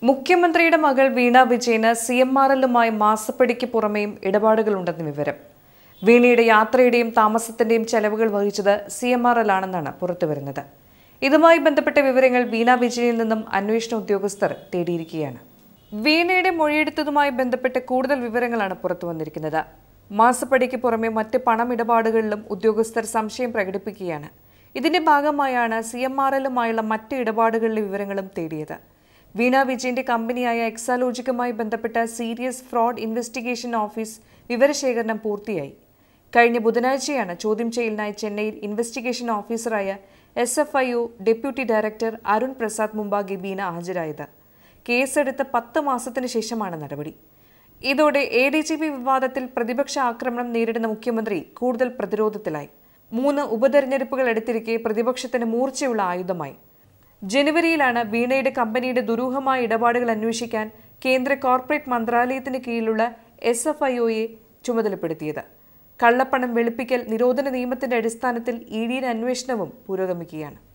മുഖ്യമന്ത്രിയുടെ മകൾ വീണ വിജയന് CMRLുമായി മാസപ്പടിക്ക് പുറമേയും ഇടപാടുകളുണ്ടെന്ന് വിവരം. വീണയുടെ യാത്രയുടെയും താമസത്തിന്റെയും ചെലവുകൾ വഹിച്ചത് CMRL ആണെന്നാണ് പുറത്തുവരുന്നത്. ഇതുമായി ബന്ധപ്പെട്ട വിവരങ്ങൾ വീണ വിജയനിൽ നിന്നും അന്വേഷണ ഉദ്യോഗസ്ഥർ തേടിയിരിക്കുകയാണ്. വീണയുടെ മൊഴിയെടുത്തതുമായി ബന്ധപ്പെട്ട് കൂടുതൽ വിവരങ്ങളാണ് പുറത്തുവന്നിരിക്കുന്നത്. മാസപ്പടിക്ക് പുറമെ മറ്റ് പണമിടപാടുകളിലും ഉദ്യോഗസ്ഥർ സംശയം പ്രകടിപ്പിക്കുകയാണ്. ഇതിന്റെ ഭാഗമായാണ് CMRLുമായുള്ള മറ്റ് ഇടപാടുകളിലെ വിവരങ്ങളും തേടിയത്. വീണ വിജയന്റെ കമ്പനിയായ എക്സാലോജിക്കുമായി ബന്ധപ്പെട്ട സീരിയസ് ഫ്രോഡ് ഇൻവെസ്റ്റിഗേഷൻ ഓഫീസ് വിവരശേഖരണം പൂർത്തിയായി. കഴിഞ്ഞ ബുധനാഴ്ചയാണ് ചോദ്യം ചെയ്യലിനായി ചെന്നൈയിൽ ഇൻവെസ്റ്റിഗേഷൻ ഓഫീസറായ SFIO deputy director Arun Prasad മുമ്പാകെ വീണ ഹാജരായത്. കേസെടുത്ത് 10 മാസത്തിന് ശേഷമാണ് നടപടി. ഇതോടെ ADGP വിവാദത്തിൽ പ്രതിപക്ഷ ആക്രമണം നേരിടുന്ന മുഖ്യമന്ത്രി കൂടുതൽ പ്രതിരോധത്തിലായി. 3 ഉപതെരഞ്ഞെടുപ്പുകൾ എടുത്തിരിക്കെ പ്രതിപക്ഷത്തിന് മൂർച്ചയുള്ള ആയുധമായി. ജനുവരിയിലാണ് വീണയുടെ കമ്പനിയുടെ ദുരൂഹമായ ഇടപാടുകൾ അന്വേഷിക്കാൻ കേന്ദ്ര കോർപ്പറേറ്റ് മന്ത്രാലയത്തിന് കീഴിലുള്ള SFIOയെ ചുമതലപ്പെടുത്തിയത്. കള്ളപ്പണം വെളുപ്പിക്കൽ നിരോധന നിയമത്തിന്റെ അടിസ്ഥാനത്തിൽ EDയുടെ അന്വേഷണവും പുരോഗമിക്കുകയാണ്.